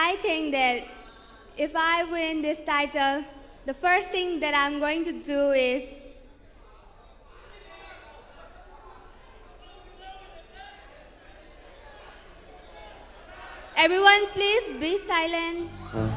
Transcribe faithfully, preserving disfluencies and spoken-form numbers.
I think that if I win this title, the first thing that I'm going to do is everyone please be silent.